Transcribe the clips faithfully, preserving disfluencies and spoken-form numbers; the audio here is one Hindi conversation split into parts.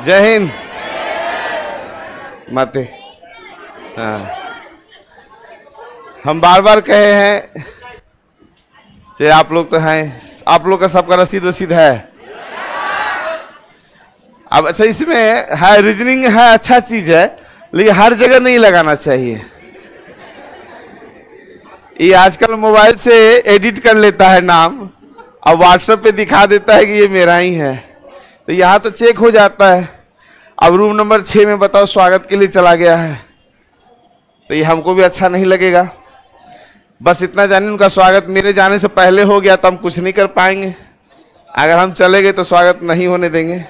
जय हिंद। माते हाँ, हम बार बार कहे हैं, चाहे आप लोग तो हैं, आप लोग का सबका रसीद वसीद है। अब अच्छा, इसमें है रीजनिंग है, अच्छा चीज है, लेकिन हर जगह नहीं लगाना चाहिए। ये आजकल मोबाइल से एडिट कर लेता है नाम, अब व्हाट्सएप पे दिखा देता है कि ये मेरा ही है, तो यहाँ तो चेक हो जाता है। अब रूम नंबर छः में बताओ स्वागत के लिए चला गया है, तो ये हमको भी अच्छा नहीं लगेगा। बस इतना जाने उनका स्वागत मेरे जाने से पहले हो गया तो हम कुछ नहीं कर पाएंगे, अगर हम चले गए तो स्वागत नहीं होने देंगे।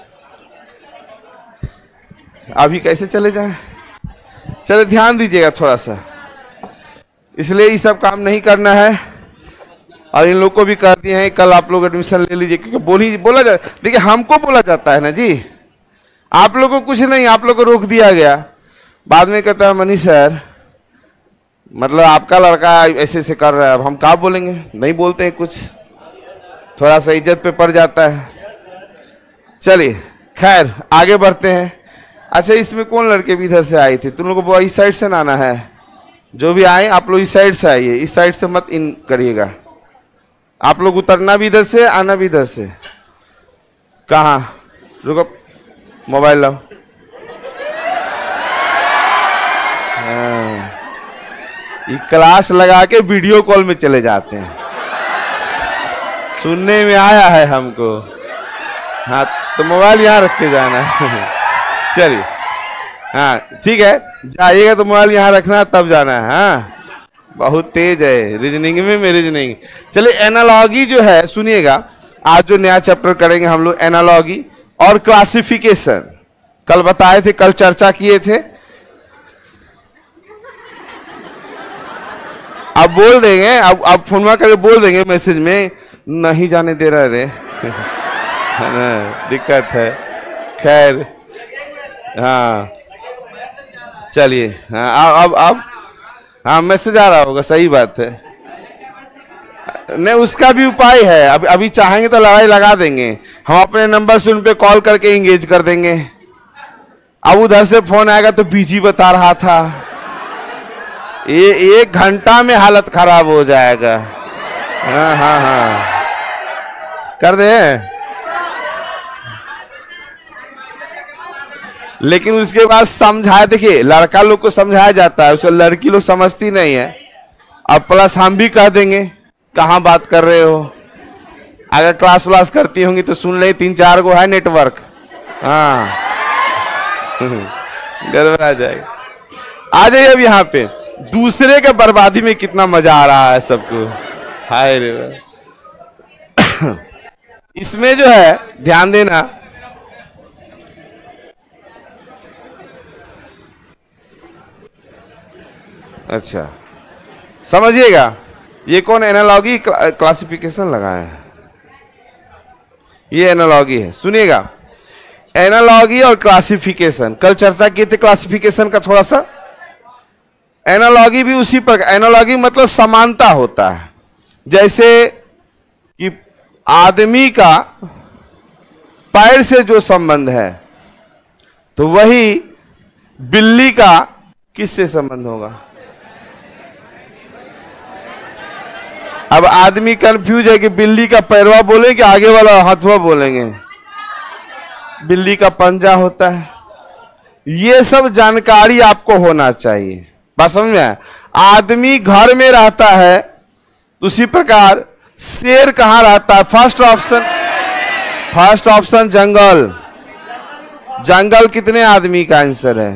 अभी कैसे चले जाएं? चले ध्यान दीजिएगा थोड़ा सा, इसलिए ये सब काम नहीं करना है। और इन लोग को भी कह दिए हैं कल आप लोग एडमिशन ले लीजिए, क्योंकि बोली बोला जा देखिए हमको बोला जाता है ना जी, आप लोग को कुछ नहीं, आप लोग को रोक दिया गया। बाद में कहता है मनीष सर, मतलब आपका लड़का ऐसे ऐसे कर रहा है, अब हम क्या बोलेंगे? नहीं बोलते हैं कुछ, थोड़ा सा इज्जत पे पड़ जाता है। चलिए खैर आगे बढ़ते हैं। अच्छा, इसमें कौन लड़के भी इधर से आए थे? तुम लोगों को इस साइड से आना है, जो भी आए आप लोग इस साइड से आइए, इस साइड से मत इन करिएगा। आप लोग उतरना भी इधर से, आना भी इधर से। कहाँ? रुको, मोबाइल लाओ। हाँ, ये क्लास लगा के वीडियो कॉल में चले जाते हैं, सुनने में आया है हमको। हाँ, तो मोबाइल यहाँ रख के जाना है। चलिए, हाँ ठीक है, जाइएगा तो मोबाइल यहाँ रखना, तब जाना है। हाँ, बहुत तेज है रीजनिंग में, में रीजनिंग। चलिए, एनालॉगी जो है सुनिएगा, आज जो नया चैप्टर करेंगे हम लोग, एनालॉगी और क्लासिफिकेशन। कल बताए थे, कल चर्चा किए थे। अब बोल देंगे, अब अब फोन करके बोल देंगे मैसेज में, नहीं जाने दे रहा रे। दिक्कत है। खैर हाँ, चलिए, हाँ अब अब हाँ मैसेज आ रहा होगा, सही बात है। नहीं, उसका भी उपाय है। अभी अभी चाहेंगे तो लड़ाई लगा देंगे, हम अपने नंबर से उन पे कॉल करके इंगेज कर देंगे। अब उधर से फोन आएगा तो बिजी बता रहा था, ये एक घंटा में हालत खराब हो जाएगा। हाँ हाँ हाँ, कर दे। लेकिन उसके बाद समझाया, देखिए लड़का लोग को समझाया जाता है, उसको लड़की लोग समझती नहीं है। अब प्लस हम भी कह देंगे कहाँ बात कर रहे हो, अगर क्लास व्लास करती होंगी तो सुन ले, तीन चार को है नेटवर्क। हाँ गड़बड़ा जाएगा। आ जाइए अब यहाँ पे, दूसरे के बर्बादी में कितना मजा आ रहा है सबको। हाय रे, इसमें जो है ध्यान देना, अच्छा समझिएगा, ये कौन एनालॉगी क्लासिफिकेशन लगाया है? ये एनालॉगी है, सुनिएगा। एनालॉगी और क्लासिफिकेशन कल चर्चा किए थे, क्लासिफिकेशन का थोड़ा सा। एनालॉगी भी उसी पर, एनालॉगी मतलब समानता होता है। जैसे कि आदमी का पैर से जो संबंध है, तो वही बिल्ली का किससे संबंध होगा? अब आदमी कंफ्यूज है कि बिल्ली का पैरवा बोले कि आगे वाला हाथवा बोलेंगे। बिल्ली का पंजा होता है। ये सब जानकारी आपको होना चाहिए, बात समझ में आया? आदमी घर में रहता है, उसी प्रकार शेर कहाँ रहता है? फर्स्ट ऑप्शन, फर्स्ट ऑप्शन जंगल। जंगल कितने आदमी का आंसर है?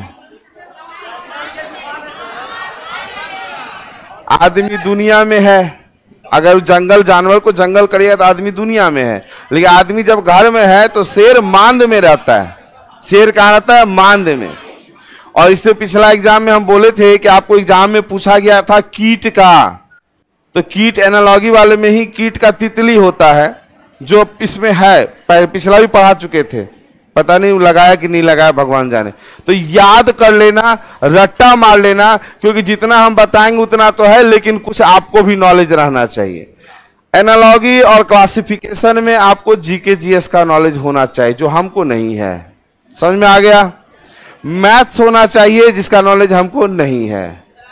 आदमी दुनिया में है। अगर जंगल जानवर को जंगल करिए तो आदमी दुनिया में है, लेकिन आदमी जब घर में है तो शेर मांद में रहता है। शेर कहाँ रहता है? मांद में। और इससे पिछला एग्जाम में हम बोले थे कि आपको एग्जाम में पूछा गया था कीट का, तो कीट एनालॉगी वाले में ही कीट का तितली होता है, जो इसमें है, पिछला भी पढ़ा चुके थे, पता नहीं लगाया कि नहीं लगाया भगवान जाने। तो याद कर लेना, रट्टा मार लेना, क्योंकि जितना हम बताएंगे उतना तो है, लेकिन कुछ आपको भी नॉलेज रहना चाहिए। एनालॉगी और क्लासिफिकेशन में आपको जीके जीएस का नॉलेज होना चाहिए, जो हमको नहीं है। समझ में आ गया? मैथ्स होना चाहिए जिसका नॉलेज हमको नहीं है।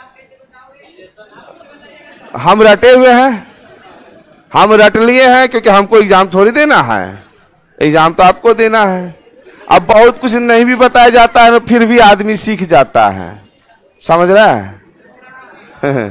हम रटे हुए हैं, हम रट लिए हैं क्योंकि हमको एग्जाम थोड़ी देना है, एग्जाम तो आपको देना है। अब बहुत कुछ नहीं भी बताया जाता है तो फिर भी आदमी सीख जाता है, समझ रहा है?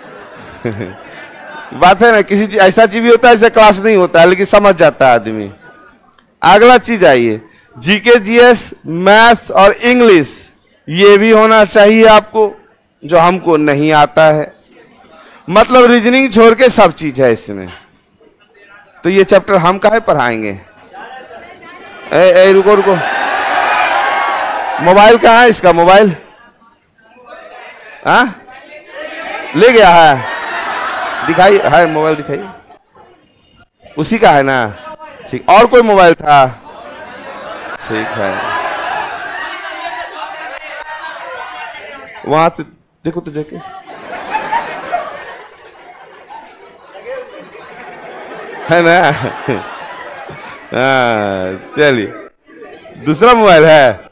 बात है ना, किसी चीज ऐसा चीज भी होता है जैसे क्लास नहीं होता है लेकिन समझ जाता है आदमी। अगला चीज आइए, जीके जीएस, मैथ्स और इंग्लिश, ये भी होना चाहिए आपको, जो हमको नहीं आता है। मतलब रीजनिंग छोड़ के सब चीज है इसमें। तो ये चैप्टर हम काहे पढ़ाएंगे? ए, ए, रुको रुको, मोबाइल कहाँ है इसका? मोबाइल हाँ ले गया है, दिखाई है मोबाइल, दिखाई उसी का है ना? ठीक, और कोई मोबाइल था? ठीक है, वहां से देखो तो जाके। है ना? हाँ चलिए, दूसरा मोबाइल है।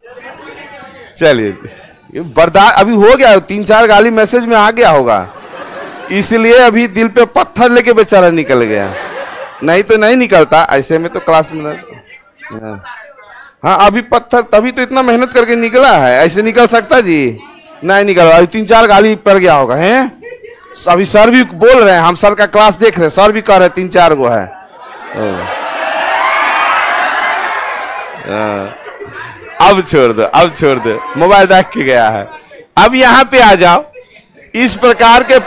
चलिए, बर्दाश्त अभी हो गया, तीन चार गाली मैसेज में आ गया होगा, इसलिए अभी दिल पे पत्थर लेके बेचारा निकल गया, नहीं तो नहीं निकलता ऐसे में तो क्लास में। हाँ, हाँ अभी पत्थर, तभी तो इतना मेहनत करके निकला है, ऐसे निकल सकता जी? नहीं निकल, अभी तीन चार गाली पड़ गया होगा। हैं अभी सर भी बोल रहे हैं, हम सर का क्लास देख रहे हैं, सर भी कह रहे हैं तीन चार गो है। अब छोड़ दो, अब छोड़ दो, मोबाइल रख के गया है। अब यहाँ पे आ जाओ, इस प्रकार के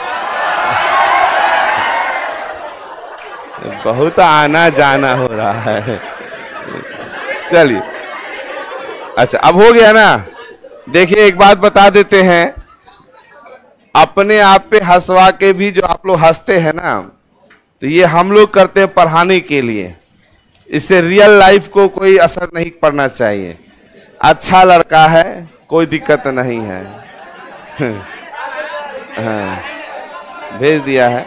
बहुत आना जाना हो रहा है। चलिए, अच्छा अब हो गया ना? देखिए एक बात बता देते हैं, अपने आप पे हंसवा के भी जो आप लोग हंसते हैं ना, तो ये हम लोग करते हैं पढ़ाने के लिए, इससे रियल लाइफ को कोई असर नहीं पड़ना चाहिए। अच्छा लड़का है, कोई दिक्कत नहीं है। हाँ भेज दिया है।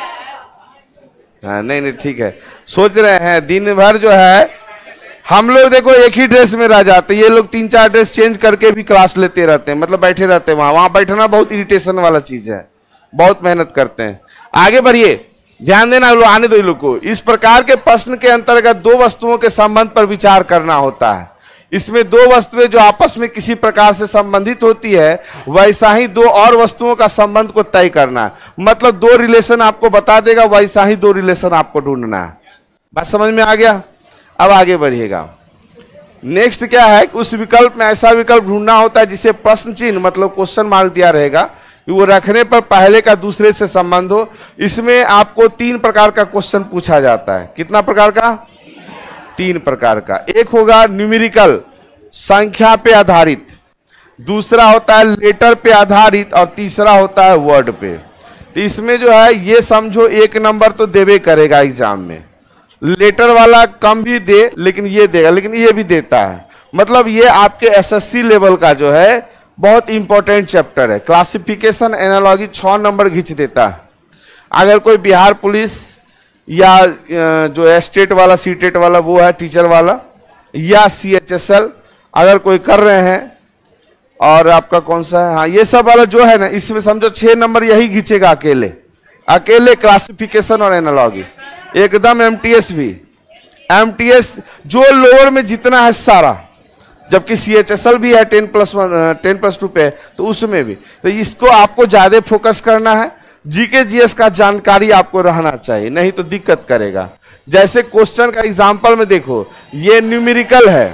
हाँ नहीं नहीं ठीक है, सोच रहे हैं दिन भर जो है हम लोग देखो एक ही ड्रेस में रह जाते, ये लोग तीन चार ड्रेस चेंज करके भी क्लास लेते रहते हैं, मतलब बैठे रहते हैं वहां। वहां बैठना बहुत इरिटेशन वाला चीज है, बहुत मेहनत करते हैं। आगे बढ़िए, ध्यान देना, लोग आने दो लोग को। इस प्रकार के प्रश्न के अंतर्गत दो वस्तुओं के संबंध पर विचार करना होता है। इसमें दो वस्तुएं जो आपस में किसी प्रकार से संबंधित होती है, वैसा ही दो और वस्तुओं का संबंध को तय करना, मतलब दो रिलेशन आपको बता देगा, वैसा ही दो रिलेशन आपको ढूंढना है। बात समझ में आ गया? अब आगे बढ़िएगा। नेक्स्ट क्या है कि उस विकल्प में ऐसा विकल्प ढूंढना होता है जिसे प्रश्न चिन्ह मतलब क्वेश्चन मार्क दिया रहेगा, कि वो रखने पर पहले का दूसरे से संबंध हो। इसमें आपको तीन प्रकार का क्वेश्चन पूछा जाता है। कितना प्रकार का? तीन प्रकार का। एक होगा न्यूमेरिकल, संख्या पे आधारित, दूसरा होता है लेटर पे आधारित, और तीसरा होता है वर्ड पे। तो इसमें जो है ये समझो एक नंबर तो देवे करेगा एग्जाम में, लेटर वाला कम भी दे लेकिन ये देगा, लेकिन ये भी देता है। मतलब ये आपके एसएससी लेवल का जो है बहुत इंपॉर्टेंट चैप्टर है। क्लासिफिकेशन एनालॉजी छह नंबर खींच देता है। अगर कोई बिहार पुलिस या जो है स्टेट वाला सीटेट वाला वो है टीचर वाला, या सीएचएसएल अगर कोई कर रहे हैं, और आपका कौन सा है, हाँ ये सब वाला जो है ना, इसमें समझो छह नंबर यही खींचेगा अकेले अकेले क्लासिफिकेशन और एनालॉजी। एकदम एमटीएस भी, एमटीएस जो लोअर में जितना है सारा, जबकि सीएचएसएल भी है ten plus one ten plus two पे, तो उसमें भी। तो इसको आपको ज्यादा फोकस करना है। जीके जीएस का जानकारी आपको रहना चाहिए, नहीं तो दिक्कत करेगा। जैसे क्वेश्चन का एग्जांपल में देखो, ये न्यूमेरिकल है,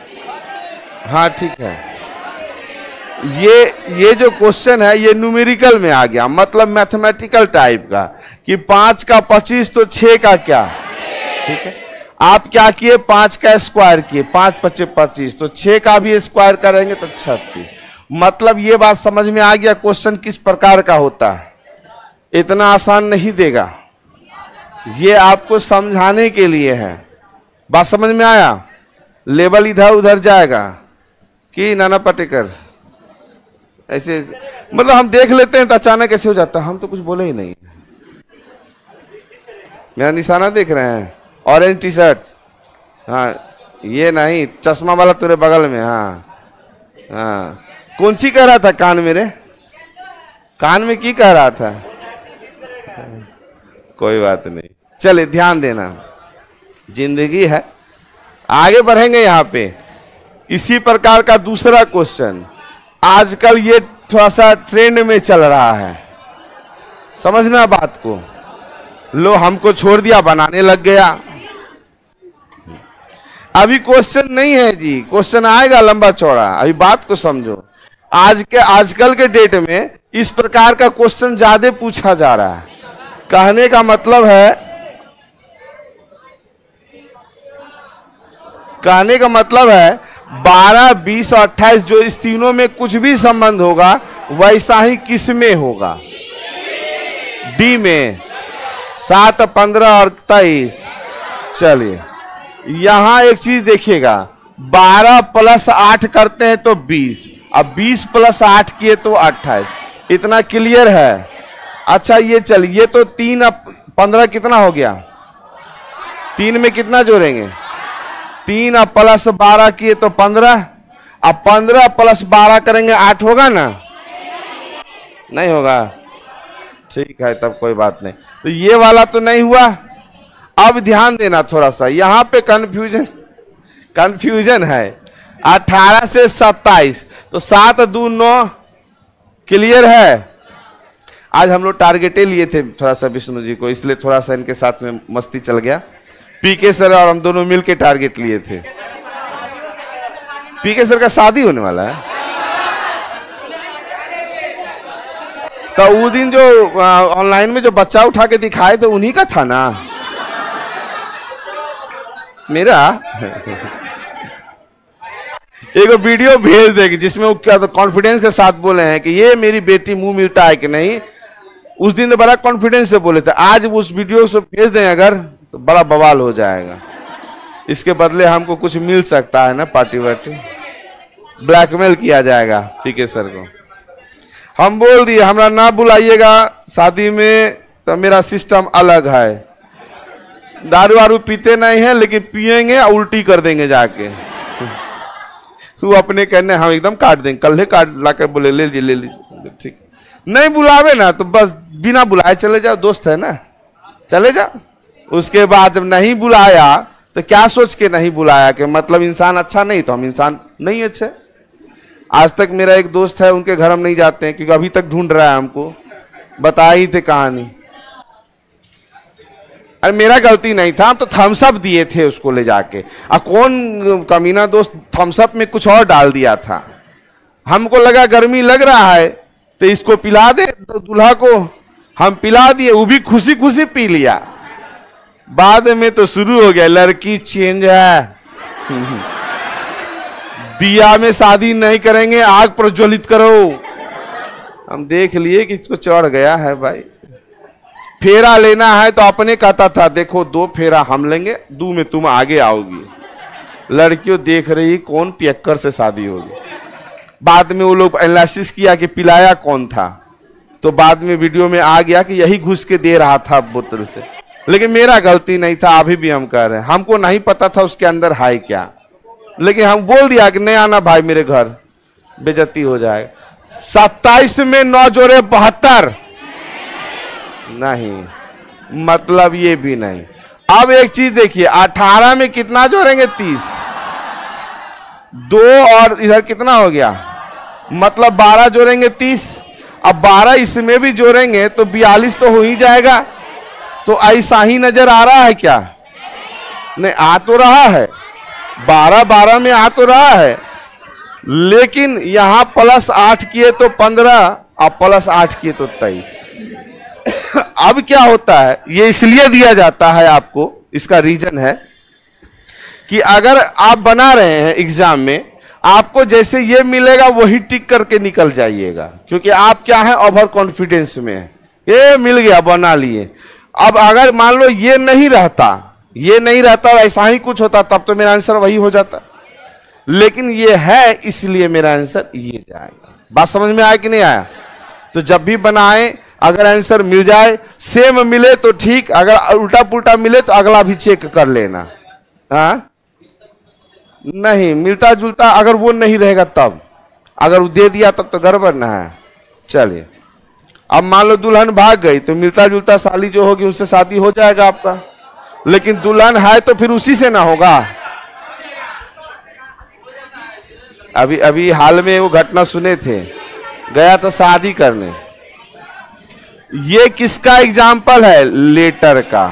हाँ ठीक है, ये ये जो क्वेश्चन है ये न्यूमेरिकल में आ गया, मतलब मैथमेटिकल टाइप का, कि पांच का पच्चीस तो छह का क्या, ठीक है। आप क्या किए, पांच का स्क्वायर किए, पांच पच्चीस पच्चीस, तो छह का भी स्क्वायर करेंगे तो छत्तीस। मतलब ये बात समझ में आ गया क्वेश्चन किस प्रकार का होता है। इतना आसान नहीं देगा, ये आपको समझाने के लिए है। बात समझ में आया? लेवल इधर उधर जाएगा कि नाना पाटेकर ऐसे, मतलब हम देख लेते हैं तो अचानक ऐसे हो जाता है, हम तो कुछ बोले ही नहीं। मेरा निशाना देख रहे हैं, ऑरेंज टी शर्ट, हाँ ये नहीं, चश्मा वाला तेरे बगल में। हाँ हाँ, कौन सी कह रहा था कान मेरे? कान में की कह रहा था? कोई बात नहीं, चले ध्यान देना, जिंदगी है, आगे बढ़ेंगे। यहाँ पे इसी प्रकार का दूसरा क्वेश्चन, आजकल ये थोड़ा सा ट्रेंड में चल रहा है, समझना बात को। लो हमको छोड़ दिया, बनाने लग गया। अभी क्वेश्चन नहीं है जी, क्वेश्चन आएगा लंबा चौड़ा, अभी बात को समझो। आज के आजकल के डेट में इस प्रकार का क्वेश्चन ज्यादा पूछा जा रहा है। कहने का मतलब है, कहने का मतलब है बारह, बीस और अट्ठाईस, जो इस तीनों में कुछ भी संबंध होगा वैसा ही किस में होगा? डी में। सात, पंद्रह और तेईस। चलिए यहां एक चीज देखिएगा, बारह प्लस आठ करते हैं तो बीस, अब बीस प्लस आठ किए तो अट्ठाईस। इतना क्लियर है? अच्छा ये चलिए, तो तीन अब पंद्रह कितना हो गया? तीन में कितना जोड़ेंगे? तीन अब प्लस बारह किए तो पंद्रह, अब पंद्रह प्लस बारह करेंगे आठ होगा ना? नहीं होगा? ठीक है, तब कोई बात नहीं। तो ये वाला तो नहीं हुआ। अब ध्यान देना थोड़ा सा, यहां पे कंफ्यूजन कंफ्यूजन है। अठारह से सत्ताईस, तो सात दो नौ, क्लियर है? आज हम लोग टारगेटे लिए थे थोड़ा सा विष्णु जी को, इसलिए थोड़ा सा इनके साथ में मस्ती चल गया। पीके सर और हम दोनों मिलके टारगेट लिए थे। पीके सर का शादी होने वाला है, तो उस दिन जो ऑनलाइन में जो बच्चा उठा के दिखाए तो उन्हीं का था ना मेरा। एक वीडियो भेज देगी जिसमें वो क्या तो कॉन्फिडेंस के साथ बोले हैं कि ये मेरी बेटी मुंह मिलता है कि नहीं। उस दिन तो बड़ा कॉन्फिडेंस से बोले थे, आज उस वीडियो से भेज दें अगर तो बड़ा बवाल हो जाएगा। इसके बदले हमको कुछ मिल सकता है ना, पार्टी वार्टी, ब्लैकमेल किया जाएगा पीके सर को। हम बोल दिए हमरा ना बुलाइएगा शादी में, तो मेरा सिस्टम अलग है। दारू वारू पीते नहीं है, लेकिन पिएंगे और उल्टी कर देंगे जाके। तू अपने कहने हम एकदम काट देंगे, कल ही काट ला कर बोले ले लीजिए ले लीजिए, ठीक। नहीं बुलावे ना तो बस बिना बुलाए चले जाओ, दोस्त है ना, चले जाओ। उसके बाद जब नहीं बुलाया तो क्या सोच के नहीं बुलाया कि मतलब इंसान अच्छा नहीं, तो हम इंसान नहीं अच्छे। आज तक मेरा एक दोस्त है, उनके घर हम नहीं जाते हैं क्योंकि अभी तक ढूंढ रहा है हमको, बताया ही थे कहानी। अरे मेरा गलती नहीं था, हम तो थम्स अप दिए थे उसको ले जाके, आ कौन कमीना दोस्त थम्स अप में कुछ और डाल दिया था। हमको लगा गर्मी लग रहा है तो इसको पिला दे, तो दूल्हा को हम पिला दिए, वो भी खुशी खुशी पी लिया। बाद में तो शुरू हो गया लड़की चेंज है, दिया में शादी नहीं करेंगे, आग प्रज्वलित करो। हम देख लिए कि इसको चढ़ गया है भाई। फेरा लेना है तो अपने कहता था देखो दो फेरा हम लेंगे, दो में तुम आगे आओगी। लड़कियों देख रही कौन पियक्कर से शादी होगी। बाद में वो लोग एनालिसिस किया कि पिलाया कौन था, तो बाद में वीडियो में आ गया कि यही घुस के दे रहा था बोतल से। लेकिन मेरा गलती नहीं था, अभी भी हम कह रहे हैं, हमको नहीं पता था उसके अंदर है क्या, लेकिन हम बोल दिया कि नहीं आना भाई मेरे घर, बेइज्जती हो जाएगा। सत्ताईस में नौ जोड़े बहत्तर नहीं, मतलब ये भी नहीं। अब एक चीज देखिए, अठारह में कितना जोड़ेंगे? तीस। दो और इधर कितना हो गया? मतलब बारह जोड़ेंगे तीस। अब बारह इसमें भी जोड़ेंगे तो बयालीस तो हो ही जाएगा। तो ऐसा ही नजर आ रहा है क्या? नहीं, आ तो रहा है, बारह बारह में आ तो रहा है, लेकिन यहां प्लस आठ किए तो पंद्रह, अब प्लस आठ किए तो तेईस। अब क्या होता है, ये इसलिए दिया जाता है आपको, इसका रीजन है कि अगर आप बना रहे हैं एग्जाम में, आपको जैसे ये मिलेगा वही टिक करके निकल जाइएगा, क्योंकि आप क्या है, ओवर कॉन्फिडेंस में है, ये मिल गया बना लिए। अब अगर मान लो ये नहीं रहता, ये नहीं रहता और ऐसा ही कुछ होता, तब तो मेरा आंसर वही हो जाता, लेकिन ये है इसलिए मेरा आंसर ये जाएगा। बात समझ में आया कि नहीं आया? तो जब भी बनाए, अगर आंसर मिल जाए, सेम मिले तो ठीक, अगर उल्टा पुल्टा मिले तो अगला भी चेक कर लेना। हाँ नहीं मिलता जुलता, अगर वो नहीं रहेगा तब, अगर वो दे दिया तब तो गड़बड़ ना है। चलिए अब मान लो दुल्हन भाग गई तो मिलता जुलता साली जो होगी उससे शादी हो जाएगा आपका, लेकिन दुल्हन है तो फिर उसी से ना होगा। अभी अभी हाल में वो घटना सुने थे, गया था शादी करने। ये किसका एग्जाम्पल है? लेटर का।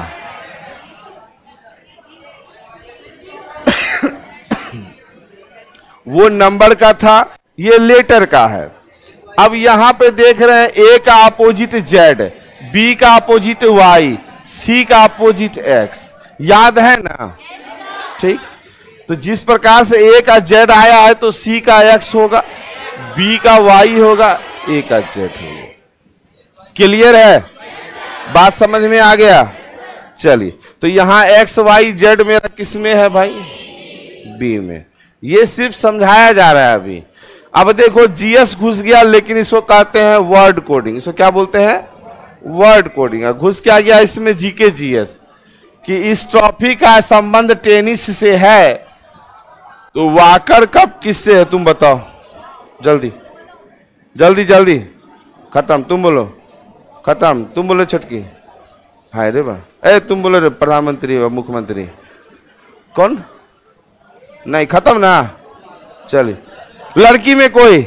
वो नंबर का था, ये लेटर का है। अब यहां पे देख रहे हैं ए का अपोजिट जेड, बी का अपोजिट वाई, सी का अपोजिट एक्स, याद है ना? ठीक, तो जिस प्रकार से ए का जेड आया है तो सी का एक्स होगा, बी का वाई होगा, ए का जेड होगा। क्लियर है? बात समझ में आ गया? चलिए तो यहां एक्स वाई जेड मेरा किस में है भाई? बी में। ये सिर्फ समझाया जा रहा है अभी। अब देखो जीएस घुस गया, लेकिन इसको कहते हैं वर्ड कोडिंग। इसको क्या बोलते हैं? Word coding. घुस क्या गया इसमें? GK GS. कि इस ट्रॉफी का संबंध टेनिस से है, तो वाकर कप किससे है तुम बताओ? जल्दी जल्दी जल्दी, खत्म। तुम बोलो खत्म, तुम बोलो छटकी। हाय रे बा, ए तुम बोलो रे प्रधानमंत्री व मुख्यमंत्री। कौन? नहीं, खत्म ना। चलिए लड़की में कोई?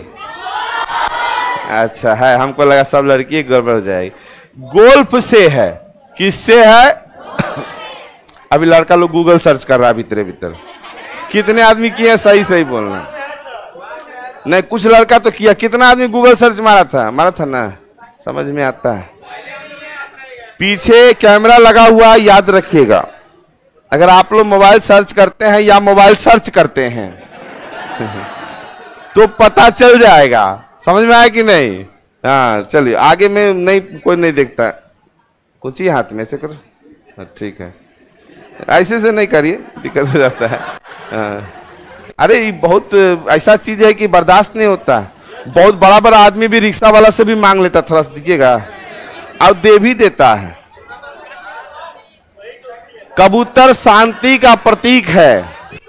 अच्छा है, हमको लगा सब लड़की गड़बड़ हो जाएगी। गोल्फ से है। किससे है? अभी लड़का लोग गूगल सर्च कर रहा है भीतर भीतर। कितने आदमी किए? सही सही बोलना। नहीं, कुछ लड़का तो किया। कितना आदमी गूगल सर्च मारा था? मारा था ना? समझ में आता है। पीछे कैमरा लगा हुआ, याद रखिएगा। अगर आप लोग मोबाइल सर्च करते हैं या मोबाइल सर्च करते हैं तो पता चल जाएगा। समझ में आया कि नहीं? हाँ चलिए आगे में नहीं, कोई नहीं देखता। कुछ ही हाथ में से करो, ठीक है। ऐसे से नहीं करिए, दिक्कत हो जाता है। हाँ। अरे ये बहुत ऐसा चीज है कि बर्दाश्त नहीं होता। बहुत बड़ा बड़ा आदमी भी रिक्शा वाला से भी मांग लेता, थोड़ा सा दीजिएगा, और दे भी देता है। कबूतर शांति का प्रतीक है।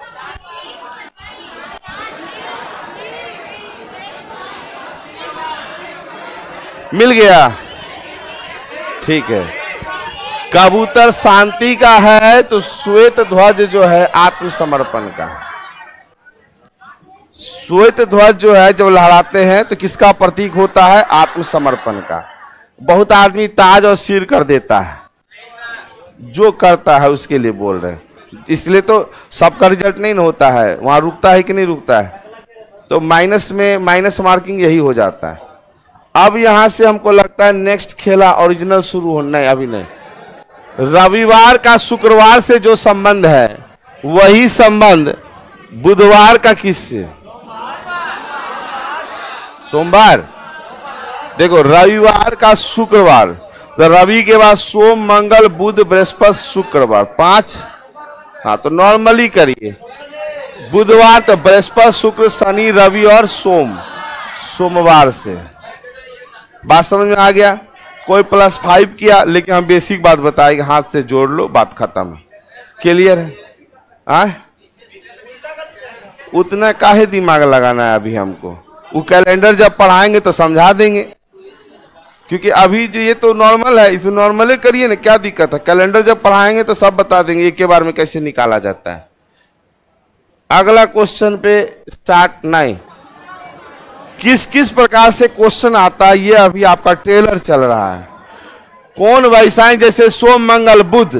मिल गया? ठीक है। कबूतर शांति का है, तो श्वेत ध्वज जो है आत्मसमर्पण का। श्वेत ध्वज जो है जब लहराते हैं तो किसका प्रतीक होता है? आत्मसमर्पण का। बहुत आदमी ताज और सिर कर देता है, जो करता है उसके लिए बोल रहे हैं। इसलिए तो सबका रिजल्ट नहीं होता है, वहां रुकता है कि नहीं रुकता है, तो माइनस में माइनस मार्किंग यही हो जाता है। अब यहां से हमको लगता है नेक्स्ट खेला ओरिजिनल शुरू होना है। अभी नहीं, रविवार का शुक्रवार से जो संबंध है वही संबंध बुधवार का किससे? सोमवार। देखो रविवार का शुक्रवार, तो रवि के बाद सोम मंगल बुध बृहस्पति शुक्रवार, पांच। हाँ तो नॉर्मली करिए। बुधवार तो बृहस्पति शुक्र शनि रवि और सोम, सोमवार से। बात समझ में आ गया? कोई प्लस फाइव किया, लेकिन हम बेसिक बात बताएंगे, हाथ से जोड़ लो, बात खत्म। क्लियर है? आ? उतना काहे दिमाग लगाना है अभी हमको? वो कैलेंडर जब पढ़ाएंगे तो समझा देंगे, क्योंकि अभी जो ये तो नॉर्मल है, इसे नॉर्मली करिए ना, क्या दिक्कत है? कैलेंडर जब पढ़ाएंगे तो सब बता देंगे एक के बार में कैसे निकाला जाता है। अगला क्वेश्चन पे स्टार्ट। नहीं, किस किस प्रकार से क्वेश्चन आता है ये अभी आपका ट्रेलर चल रहा है। कौन वैसा जैसे सोम मंगल बुध,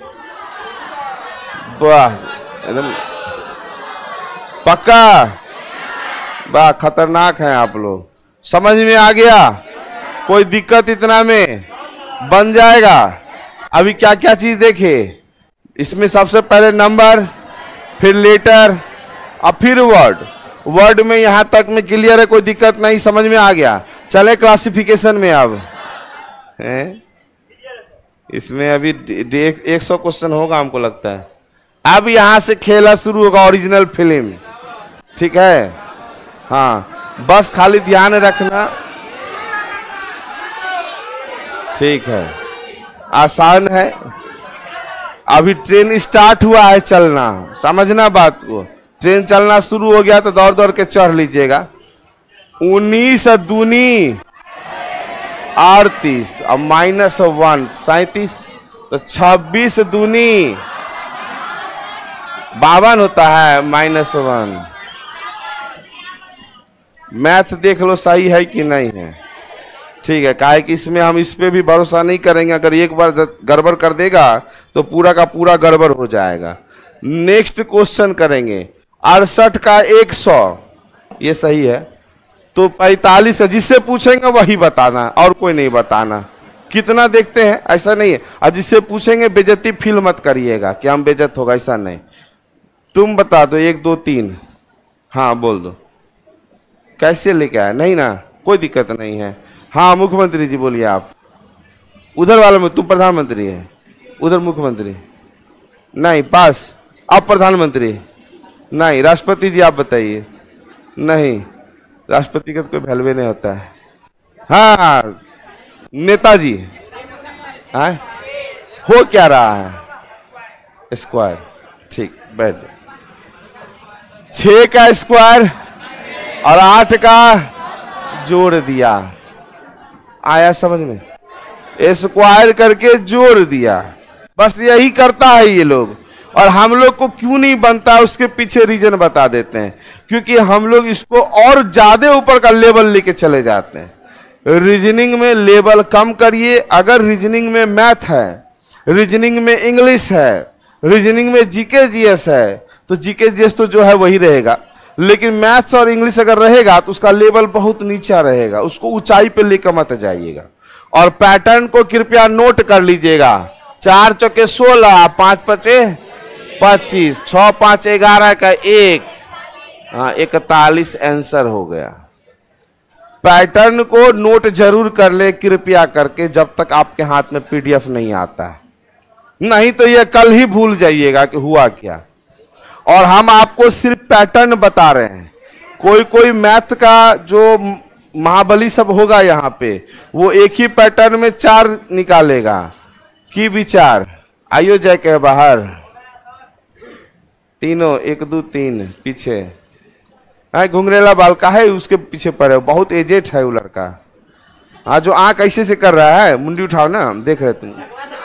वाह एकदम पक्का, वाह खतरनाक है आप लोग। समझ में आ गया? कोई दिक्कत इतना में बन जाएगा। अभी क्या क्या चीज देखे इसमें? सबसे पहले नंबर, फिर लेटर और फिर वर्ड। वर्ड में यहां तक में क्लियर है, कोई दिक्कत नहीं, समझ में आ गया? चले क्लासिफिकेशन में। अब है इसमें अभी एक सौ क्वेश्चन होगा हमको लगता है। अब यहां से खेला शुरू होगा ओरिजिनल फिल्म, ठीक है? हाँ बस खाली ध्यान रखना, ठीक है? आसान है। अभी ट्रेन स्टार्ट हुआ है चलना, समझना बात को। ट्रेन चलना शुरू हो गया तो दौड़ दौड़ के चढ़ लीजिएगा। उन्नीस दूनी अड़तीस और माइनस वन सैतीस, तो छब्बीस दूनी बावन होता है, माइनस वन। मैथ देख लो सही है कि नहीं है। ठीक है, काहे कि इसमें हम इस पे भी भरोसा नहीं करेंगे, अगर एक बार गड़बड़ कर देगा तो पूरा का पूरा गड़बड़ हो जाएगा। नेक्स्ट क्वेश्चन करेंगे, अड़सठ का एक सौ, ये सही है तो पैंतालीस है, जिससे पूछेंगे वही बताना और कोई नहीं बताना। कितना देखते हैं ऐसा नहीं है, और जिससे पूछेंगे बेइज्जती फील मत करिएगा कि हम बेइज्जत होगा, ऐसा नहीं। तुम बता दो एक दो तीन, हाँ बोल दो कैसे लेके आए, नहीं ना कोई दिक्कत नहीं है। हाँ मुख्यमंत्री जी बोलिए आप, उधर वाले में तुम प्रधानमंत्री है, उधर मुख्यमंत्री नहीं, पास आप प्रधानमंत्री नहीं, राष्ट्रपति जी आप बताइए। नहीं, राष्ट्रपति का तो कोई वैल्यू नहीं होता है। हाँ नेताजी, हाँ हो क्या रहा है, स्क्वायर, ठीक बैठ। छह का स्क्वायर और आठ का जोड़ दिया, आया समझ में, स्क्वायर करके जोड़ दिया, बस यही करता है ये लोग। और हम लोग को क्यों नहीं बनता उसके पीछे रीजन बता देते हैं, क्योंकि हम लोग इसको और ज्यादा ऊपर का लेवल लेके चले जाते हैं। रीजनिंग में लेवल कम करिए, अगर रीजनिंग में मैथ है, रीजनिंग में इंग्लिश है, रीजनिंग में जीके जीएस है, तो जीके जीएस तो जो है वही रहेगा, लेकिन मैथ्स और इंग्लिश अगर रहेगा तो उसका लेवल बहुत नीचा रहेगा, उसको ऊंचाई पे लेकर मत जाइएगा। और पैटर्न को कृपया नोट कर लीजिएगा, चार चौके सोलह, पांच पचे पच्चीस, छह पांच ग्यारह का एक, हाँ इकतालीस आंसर हो गया। पैटर्न को नोट जरूर कर ले कृपया करके, जब तक आपके हाथ में पीडीएफ नहीं आता है, नहीं तो ये कल ही भूल जाइएगा कि हुआ क्या। और हम आपको सिर्फ पैटर्न बता रहे हैं, कोई कोई मैथ का जो महाबली सब होगा यहाँ पे, वो एक ही पैटर्न में चार निकालेगा की विचार। आइयो जय के बाहर, तीनों एक दो तीन पीछे, हाँ घुंघरेला बाल का है उसके पीछे पड़े, बहुत एजेड है वो लड़का। हाँ जो आंख ऐसे से कर रहा है, मुंडी उठाओ ना, देख रहे तुम,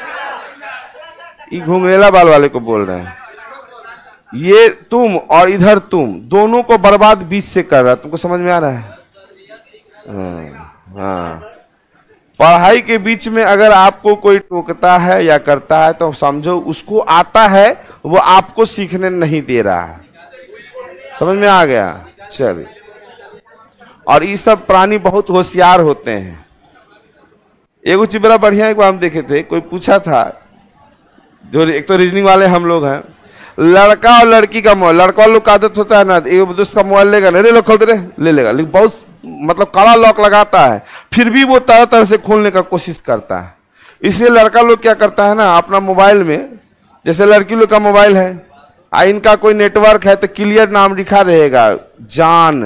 ये घुंघरेला बाल वाले को बोल रहे हैं। ये तुम और इधर तुम दोनों को बर्बाद बीच से कर रहा है, तुमको समझ में आ रहा है। हाँ, हाँ। पढ़ाई के बीच में अगर आपको कोई टोकता है या करता है तो समझो उसको आता है, वो आपको सीखने नहीं दे रहा है। समझ में आ गया, चलिए। और ये सब प्राणी बहुत होशियार होते हैं। एगो चीज बड़ा बढ़िया एक बार हम देखे थे, कोई पूछा था, जो एक तो रीजनिंग वाले हम लोग हैं, लड़का और लड़की का मोबाइल, लड़का लोग का आदत होता है ना, एक दूसरे का मोबाइल लेगा, अरे लो खोलते रहे, ले लेगा, लेकिन बहुत मतलब कड़ा लॉक लगाता है, फिर भी वो तरह तरह से खोलने का कोशिश करता है। इसलिए लड़का लोग क्या करता है ना, अपना मोबाइल में, जैसे लड़की लोग का मोबाइल है, आ इनका कोई नेटवर्क है तो क्लियर नाम लिखा रहेगा, जान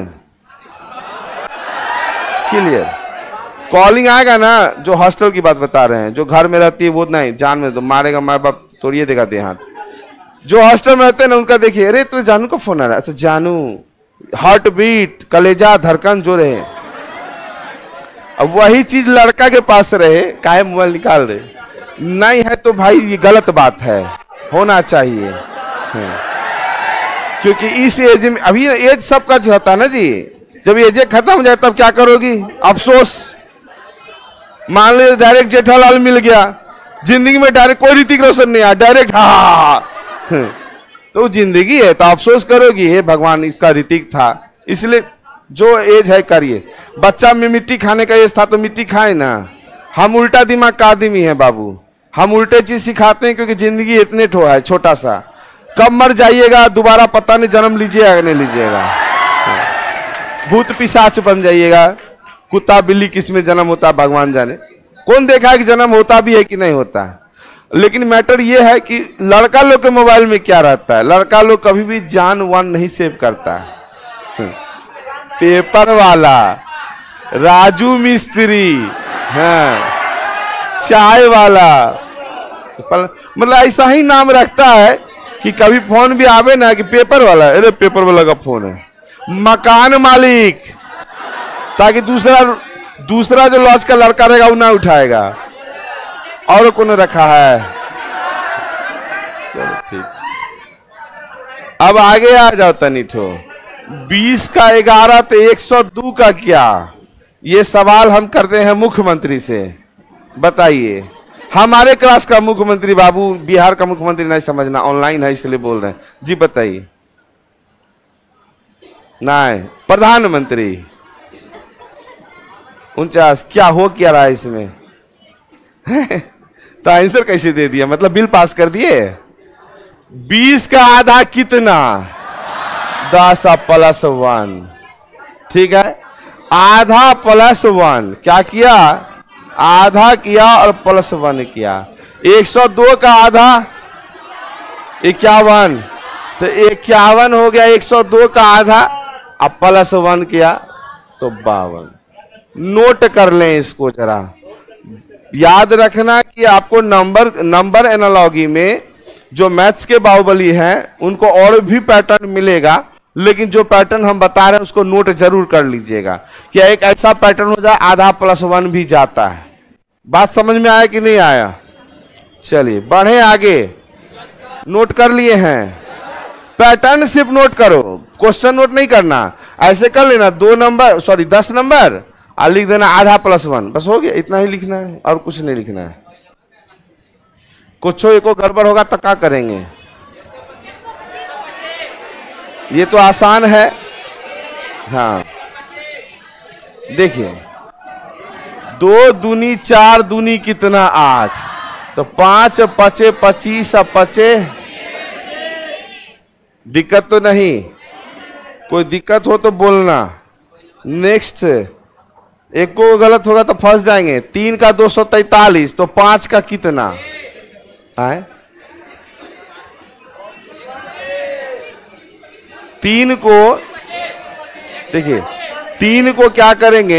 क्लियर। कॉलिंग आएगा ना, जो हॉस्टल की बात बता रहे हैं, जो घर में रहती है वो नहीं, जान में तो मारेगा माँ बाप, तोड़िए देगा देहात। जो हॉस्टल में रहते हैं ना उनका देखिए, अरे तो जानू का फोन आ रहा है, तो जानू, हार्ट बीट, कलेजा धड़कन जो रहे। अब वही चीज लड़का के पास रहे, काहे मोबाइल निकाल रहे, नहीं है तो भाई ये गलत बात है, होना चाहिए। क्योंकि इस एज में, अभी एज सबका जो होता है ना जी, जब एज खत्म हो जाए तब क्या करोगी, अफसोस। मान लो डायरेक्ट जेठालाल मिल गया, जिंदगी में डायरेक्ट कोई ऋतिक रोशन नहीं आया, डायरेक्ट हाँ, तो जिंदगी है तो अफसोस करोगी, हे भगवान इसका ऋतिक था। इसलिए जो एज है करिए। बच्चा में मिट्टी खाने का एज था तो मिट्टी खाए ना। हम उल्टा दिमाग का आदमी है बाबू, हम उल्टे चीज सिखाते हैं, क्योंकि जिंदगी इतने ठो है छोटा सा, कब मर जाइएगा दोबारा पता नहीं, जन्म लीजिएगा नहीं लीजिएगा, भूत पिशाच बन जाइएगा, कुत्ता बिल्ली किस में जन्म होता भगवान जाने, कौन देखा है कि जन्म होता भी है कि नहीं होता है। लेकिन मैटर ये है कि लड़का लोग के मोबाइल में क्या रहता है, लड़का लोग कभी भी जान वान नहीं सेव करता है। पेपर वाला, राजू मिस्त्री, हाँ, चाय वाला, मतलब ऐसा ही नाम रखता है कि कभी फोन भी आवे ना कि पेपर वाला, अरे पेपर वाला का फोन है, मकान मालिक, ताकि दूसरा दूसरा जो लॉज का लड़का रहेगा वो ना उठाएगा। और कौन रखा है? चलो ठीक, अब आगे आ जाओ तनिठो। बीस का ग्यारह तो एक सौ दो का क्या? ये सवाल हम करते हैं मुख्यमंत्री से। बताइए, हमारे क्लास का मुख्यमंत्री बाबू, बिहार का मुख्यमंत्री नहीं समझना, ऑनलाइन है इसलिए बोल रहे हैं जी। बताइए। नहीं, प्रधानमंत्री। उनचास क्या हो क्या रहा है इसमें? तो आंसर कैसे दे दिया? मतलब बिल पास कर दिए। बीस का आधा कितना? दस प्लस वन। ठीक है, आधा प्लस वन क्या किया? आधा किया और प्लस वन किया। एक सौ दो का आधा इक्यावन, तो इक्यावन हो गया। एक सौ दो का आधा अब प्लस वन किया तो बावन। नोट कर लें इसको जरा, याद रखना कि आपको नंबर नंबर एनालॉजी में जो मैथ्स के बाहुबली हैं उनको और भी पैटर्न मिलेगा, लेकिन जो पैटर्न हम बता रहे हैं उसको नोट जरूर कर लीजिएगा। क्या एक ऐसा पैटर्न हो जाए आधा प्लस वन भी जाता है। बात समझ में आया कि नहीं आया? चलिए बढ़े आगे। नोट कर लिए हैं? पैटर्न सिर्फ नोट करो, क्वेश्चन नोट नहीं करना। ऐसे कर लेना, दो नंबर सॉरी दस नंबर और लिख देना आधा प्लस वन, बस हो गया। इतना ही लिखना है और कुछ नहीं लिखना है। कुछ एको गड़बड़ होगा तो क्या करेंगे? ये तो आसान है। हाँ देखिए, दो दूनी चार दूनी कितना? आठ। तो पांच पचे पच्चीस, अब पचे। दिक्कत तो नहीं? कोई दिक्कत हो तो बोलना। नेक्स्ट, एक को गलत होगा तो फंस जाएंगे। तीन का दो सौ तैतालीस, तो पांच का कितना आए? तीन को देखिए, तीन को क्या करेंगे?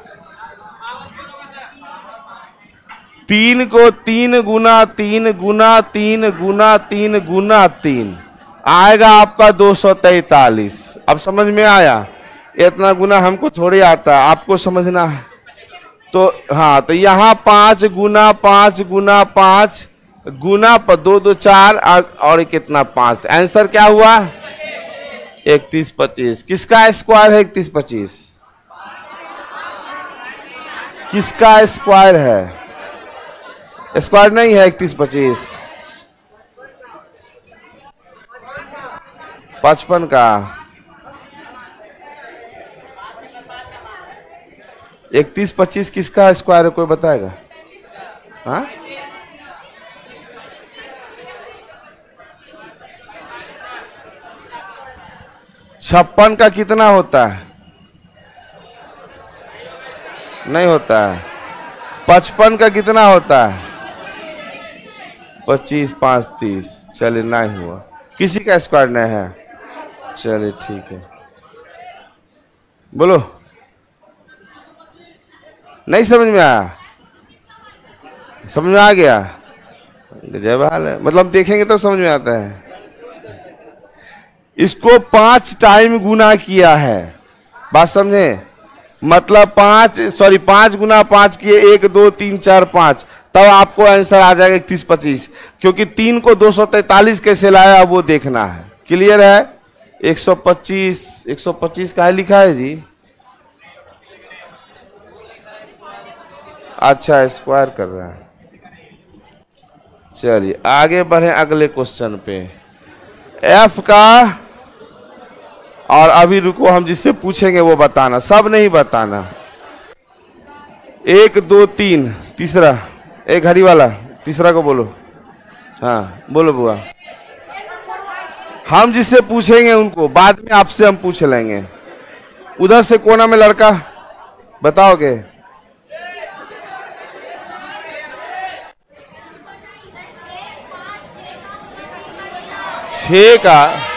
तीन को तीन गुना तीन गुना तीन गुना तीन गुना तीन आएगा आपका दो सौ तैतालीस। अब समझ में आया? इतना गुना हमको थोड़ी आता है, आपको समझना है। तो हाँ, तो यहाँ पांच गुना पांच गुना पांच गुना पर दो दो चार और कितना? पांच। आंसर क्या हुआ? इकतीस पच्चीस। किसका स्क्वायर है इकतीस पच्चीस? किसका स्क्वायर है? स्क्वायर नहीं है इकतीस पच्चीस, पचपन का। इकतीस पच्चीस किसका स्क्वायर है? कोई बताएगा? हाँ, छप्पन का कितना होता है? नहीं होता है। पचपन का कितना होता है? पच्चीस पांच तीस। चलिए नहीं हुआ, किसी का स्क्वायर नहीं है। चलिए ठीक है, बोलो। नहीं समझ में आया? समझ में आ गया? गजब हाल है, मतलब देखेंगे तब समझ में आता है। इसको पांच टाइम गुना किया है, बात समझे? मतलब पांच सॉरी पांच गुना पांच किए, एक दो तीन चार पांच, तब आपको आंसर आ जाएगा इकतीस पच्चीस। क्योंकि तीन को दो सौ तैतालीस कैसे लाया वो देखना है। क्लियर है? एक सौ पच्चीस एक सौ पच्चीस का है लिखा है जी। अच्छा, स्क्वायर कर रहा है। चलिए आगे बढ़े अगले क्वेश्चन पे। एफ का, और अभी रुको, हम जिससे पूछेंगे वो बताना, सब नहीं बताना। एक दो तीन, तीसरा एक घड़ी वाला, तीसरा को बोलो। हाँ बोलो बुआ। हम जिससे पूछेंगे उनको बाद में आपसे हम पूछ लेंगे। उधर से कोना में लड़का, बताओगे? छह का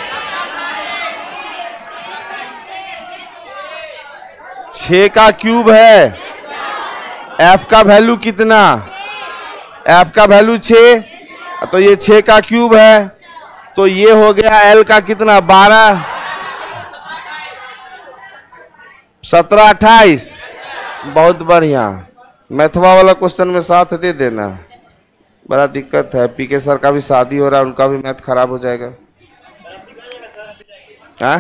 छह का क्यूब है। एफ का वैल्यू कितना? एफ का वैल्यू छह, तो ये छह का क्यूब है। तो ये हो गया एल का कितना, बारह, सत्रह, अट्ठाईस। बहुत बढ़िया। मैथवा वाला क्वेश्चन में साथ दे देना, बड़ा दिक्कत है। पीके सर का भी शादी हो रहा है, उनका भी मैथ खराब हो जाएगा। आ?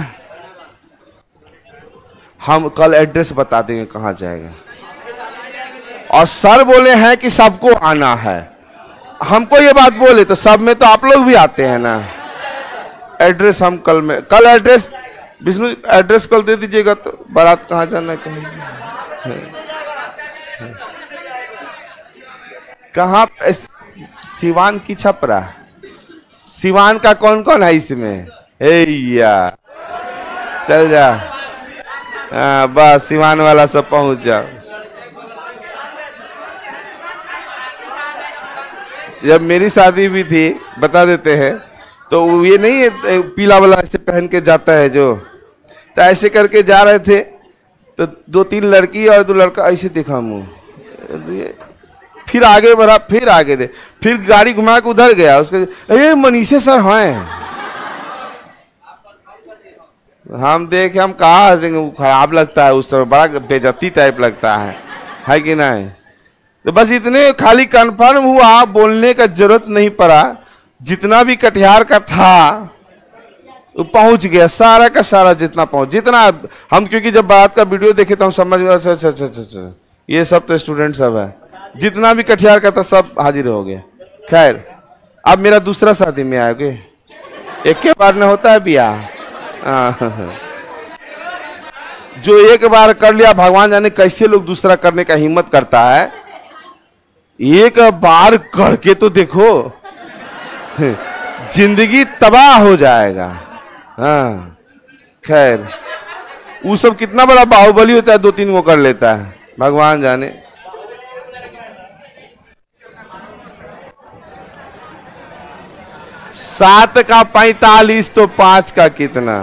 हम कल एड्रेस बता देंगे कहाँ जाएगा। और सर बोले हैं कि सबको आना है। हमको ये बात बोले तो सब में तो आप लोग भी आते हैं ना। एड्रेस हम कल में, कल एड्रेस विष्णु एड्रेस कल दे दीजिएगा। तो बारात कहाँ जाना है, कहीं कहाँ, सिवान की छपरा। सिवान का कौन कौन है इसमें? या चल जा, हाँ बस सिवान वाला सब पहुंच जाओ। जब मेरी शादी भी थी, बता देते हैं, तो ये नहीं है पीला वाला ऐसे पहन के जाता है जो, तो ऐसे करके जा रहे थे, तो दो तीन लड़की और दो लड़का ऐसे दिखा मुंह, फिर आगे बढ़ा, फिर आगे दे, फिर गाड़ी घुमा के उधर गया। उसके ये मनीषे सर हैं। हम देखे, हम कहा हंसेंगे, खराब लगता है उस समय, बड़ा बेइज्जती टाइप लगता है, है कि नहीं? तो बस इतने खाली कंफर्म हुआ, बोलने का जरूरत नहीं पड़ा। जितना भी कटिहार का था वो पहुंच गया, सारा का सारा जितना पहुंच, जितना हम, क्योंकि जब बात का वीडियो देखे तो हम समझ गए, अच्छा अच्छा अच्छा अच्छा ये सब तो स्टूडेंट सब है। जितना भी कटिहार का था सब हाजिर हो गया। खैर, अब मेरा दूसरा शादी में आओगे, एक के बार में होता है ब्याह। जो एक बार कर लिया, भगवान जाने कैसे लोग दूसरा करने का हिम्मत करता है। एक बार करके तो देखो, जिंदगी तबाह हो जाएगा। हाँ खैर, वो सब कितना बड़ा बाहुबली होता है, दो तीन वो कर लेता है, भगवान जाने। सात का पैतालीस तो पांच का कितना,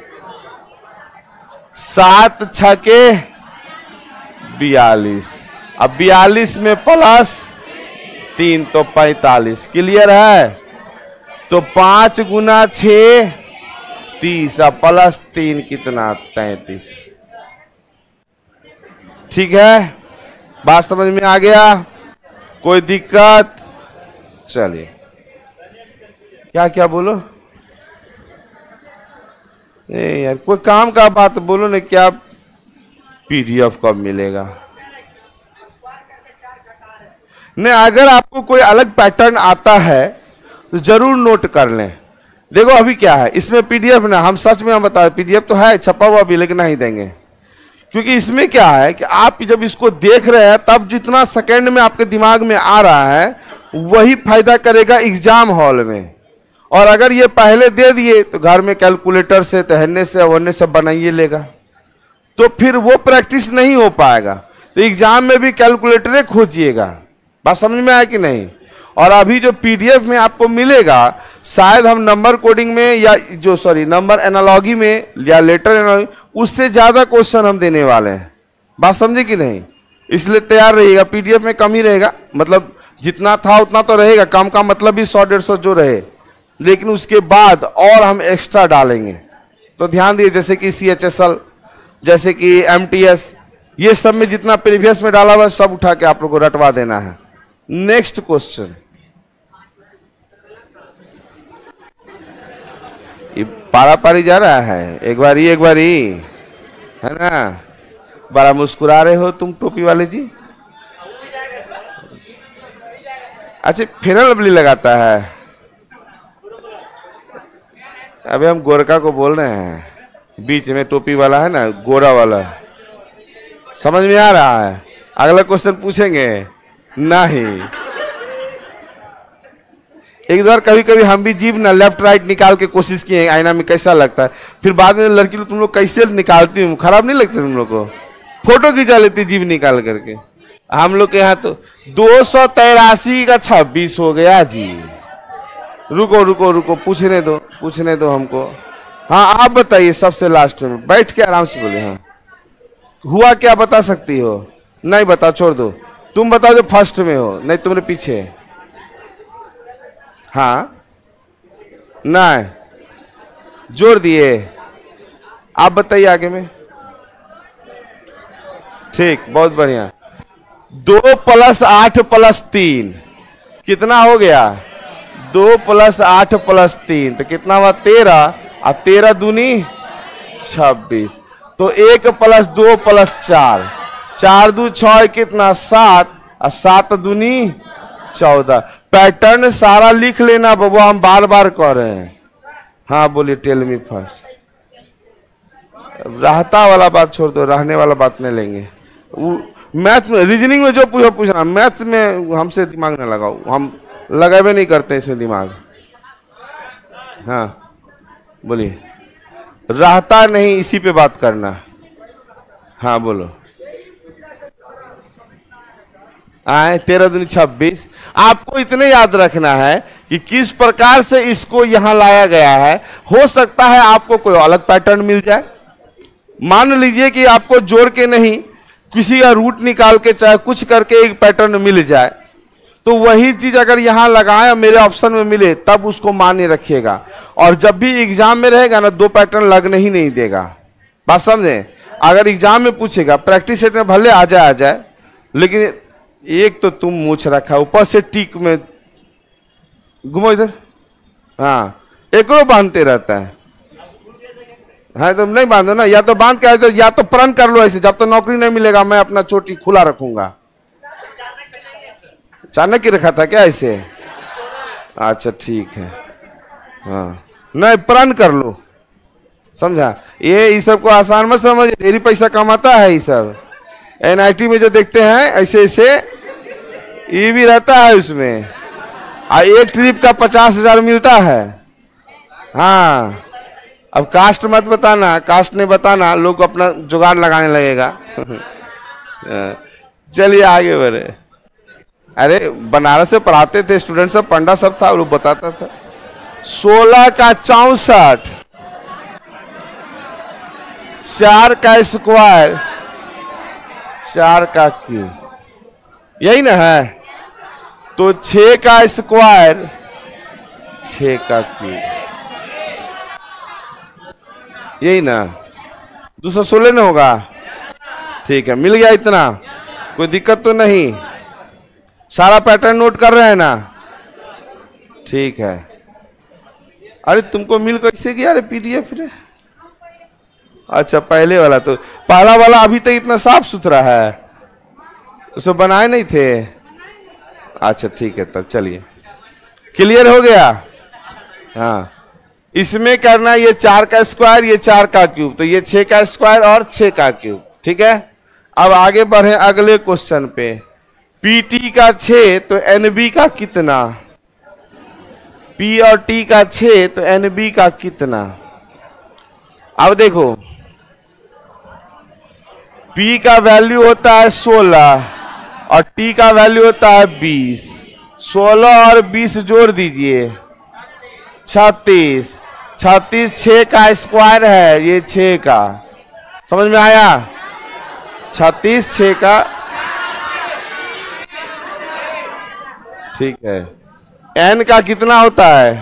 सात छके बियालीस, अब बियालीस में प्लस तीन तो पैतालीस। क्लियर है? तो पांच गुना छ तीस, अब प्लस तीन कितना, तैतीस। ठीक है, बात समझ में आ गया? कोई दिक्कत? चलिए, क्या क्या बोलो? नहीं यार, कोई काम का बात बोलो ना। क्या पीडीएफ कब मिलेगा? नहीं, अगर आपको कोई अलग पैटर्न आता है तो जरूर नोट कर लें। देखो अभी क्या है इसमें, पीडीएफ ना, हम सच में हम बता रहे, पीडीएफ तो है छपा हुआ भी, लेकिन नहीं देंगे। क्योंकि इसमें क्या है कि आप जब इसको देख रहे हैं, तब जितना सेकंड में आपके दिमाग में आ रहा है वही फायदा करेगा एग्जाम हॉल में। और अगर ये पहले दे दिए तो घर में कैलकुलेटर से, तहने से, वरने से बनाइए लेगा, तो फिर वो प्रैक्टिस नहीं हो पाएगा। तो एग्जाम में भी कैलकुलेटर खोजिएगा। बात समझ में आया कि नहीं? और अभी जो पीडीएफ में आपको मिलेगा, शायद हम नंबर कोडिंग में या जो सॉरी नंबर एनालॉजी में या लेटर एनालॉजी, उससे ज्यादा क्वेश्चन हम देने वाले हैं। बात समझे कि नहीं? इसलिए तैयार रहिएगा। पीडीएफ में कम ही रहेगा, मतलब जितना था उतना तो रहेगा, कम का मतलब भी सौ डेढ़ सौ जो रहे, लेकिन उसके बाद और हम एक्स्ट्रा डालेंगे। तो ध्यान दिए, जैसे कि सी एच एस एल, जैसे कि एम टी एस, ये सब में जितना प्रीवियस में डाला हुआ सब उठा के आप लोग को रटवा देना है। नेक्स्ट क्वेश्चन, ये पारा पारी जा रहा है, एक बार ही एक बार ही, है ना? बड़ा मुस्कुरा रहे हो तुम टोपी वाले जी। अच्छा, फेरन लवली लगाता है। अबे हम गोरका को बोल रहे हैं, बीच में टोपी वाला है ना, गोरा वाला। समझ में आ रहा है? अगला क्वेश्चन पूछेंगे? नहीं। एक बार कभी कभी हम भी जीभ ना लेफ्ट राइट निकाल के कोशिश किए आईना में, कैसा लगता है। फिर बाद में लड़की लोग, तुम लोग कैसे निकालती हो, खराब नहीं लगता तुम लोग को? फोटो खिंचा लेती जीभ निकाल करके। हम लोग के यहाँ तो दो सौ तिरासी का छब्बीस हो गया जी। रुको रुको रुको, पूछने दो पूछने दो हमको। हाँ आप बताइए, सबसे लास्ट में बैठ के आराम से बोले। हाँ हुआ क्या, बता सकती हो? नहीं बताओ, छोड़ दो। तुम बताओ जो फर्स्ट में हो, नहीं तुम्हारे पीछे। हाँ नहीं, जोड़ दिए। आप बताइए आगे में। ठीक, बहुत बढ़िया। दो प्लस आठ प्लस तीन कितना हो गया? दो प्लस आठ प्लस तीन तो कितना हुआ? तेरह। और तेरह दूनी छब्बीस। तो एक प्लस दो प्लस चार, चार दू छह कितना? सात। और सात दूनी चौदह। पैटर्न सारा लिख लेना बबुआ, हम बार बार कर रहे हैं। हाँ बोलिए, टेल मी फर्स्ट। रहता वाला बात छोड़ दो, रहने वाला बात नहीं लेंगे। मैथ में, रीजनिंग में जो पूछो पूछना, मैथ में हमसे दिमाग ना लगाओ, हम लगावे नहीं करते इसमें दिमाग। हाँ बोलिए, रहता नहीं, इसी पे बात करना। हाँ बोलो। आए तेरह दूनी छब्बीस। आपको इतने याद रखना है कि किस प्रकार से इसको यहां लाया गया है। हो सकता है आपको कोई अलग पैटर्न मिल जाए। मान लीजिए कि आपको जोड़ के नहीं, किसी का रूट निकाल के चाहे कुछ करके एक पैटर्न मिल जाए, तो वही चीज अगर यहां लगाए मेरे ऑप्शन में मिले, तब उसको मान्य रखिएगा। और जब भी एग्जाम में रहेगा ना, दो पैटर्न लगने ही नहीं देगा। बात समझे? अगर एग्जाम में पूछेगा, प्रैक्टिस सेट में भले आ जाए आ जाए, लेकिन एक तो तुम मूछ रखा, ऊपर से टिक में घुमो इधर। हाँ, एक बांधते रहता है। हाँ तो नहीं बांधो ना, या तो बांध के तो, या तो प्रण कर लो ऐसे। जब तो नौकरी नहीं मिलेगा मैं अपना चोटी खुला रखूंगा। अचानक ही रखा था क्या ऐसे? अच्छा ठीक है। हाँ नहीं, प्रण कर लो, समझा? ये इस सब को आसान मत समझ, ढेरी पैसा कमाता है ये सब। एनआईटी में जो देखते हैं ऐसे ऐसे, ये भी रहता है उसमें। आ एक ट्रिप का पचास हजार मिलता है। हाँ, अब कास्ट मत बताना, कास्ट नहीं बताना, लोग अपना जुगाड़ लगाने लगेगा। चलिए आगे बढ़े। अरे बनारस से पढ़ाते थे स्टूडेंट सब, पंडा सब था, वो बताता था। सोलह का चौसठ, चार का स्क्वायर, चार का क्यूब, यही ना है? तो छह का स्क्वायर, छह का क्यूब, यही ना? दो सौ सोलह ना होगा? ठीक है, मिल गया इतना, कोई दिक्कत तो नहीं? सारा पैटर्न नोट कर रहे हैं ना? ठीक है। अरे तुमको मिल कैसे गया? अरे पीडीएफ रे। अच्छा पहले वाला, तो पहला वाला अभी तक इतना साफ सुथरा है, उसे बनाए नहीं थे? अच्छा ठीक है, तब चलिए, क्लियर हो गया। हाँ, इसमें करना ये चार का स्क्वायर, ये चार का क्यूब, तो ये छह का स्क्वायर और छह का क्यूब। ठीक है, अब आगे बढ़े अगले क्वेश्चन पे। पीटी का छह तो एनबी का कितना? पी और टी का छह तो एनबी का कितना? अब देखो, P का वैल्यू होता है सोलह और T का वैल्यू होता है बीस। सोलह और बीस जोड़ दीजिए, छत्तीस। छत्तीस छह का स्क्वायर है, ये छह का, समझ में आया? छत्तीस छह का, ठीक है। N का कितना होता है?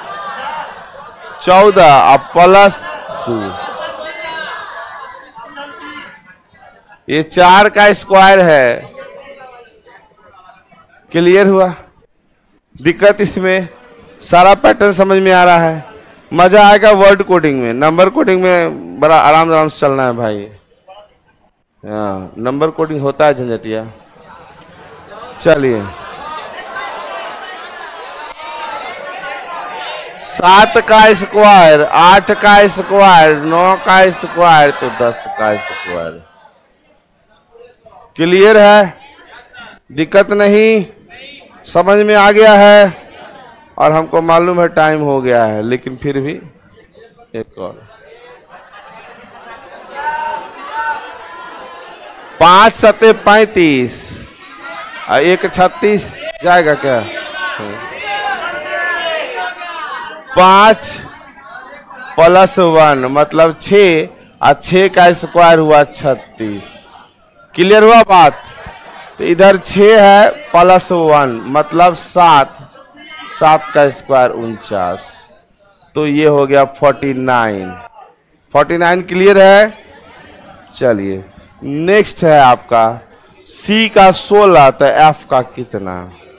चौदह और प्लस दो, ये चार का स्क्वायर है। क्लियर हुआ? दिक्कत इसमें? सारा पैटर्न समझ में आ रहा है? मजा आएगा वर्ड कोडिंग में। नंबर कोडिंग में बड़ा आराम आराम से चलना है भाई। हाँ, नंबर कोडिंग होता है झंझटिया। चलिए, सात का स्क्वायर, आठ का स्क्वायर, नौ का स्क्वायर, तो दस का स्क्वायर। क्लियर है? दिक्कत नहीं? समझ में आ गया है? और हमको मालूम है टाइम हो गया है, लेकिन फिर भी एक और। पांच सत्ते पैंतीस, एक छत्तीस जाएगा क्या? पांच प्लस वन मतलब छः, और छः का स्क्वायर हुआ छत्तीस। क्लियर हुआ बात? तो इधर छः है प्लस वन मतलब सात, सात का स्क्वायर उनचास। तो ये हो गया forty nine. Forty nine clear है। चलिए नेक्स्ट है आपका सी का सोलह, तो एफ का कितना?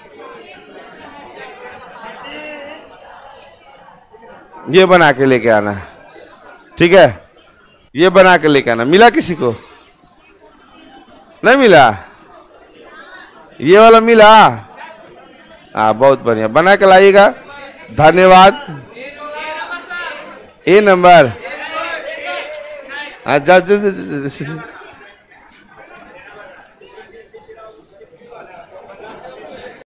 ये बना के लेके आना, ठीक है, ये बना के लेके आना। मिला किसी को? नहीं मिला? ये वाला मिला? हाँ बहुत बढ़िया, बना के लाइएगा। धन्यवाद। ए नंबर, हाँ जा, जा, जा, जा, जा, जा।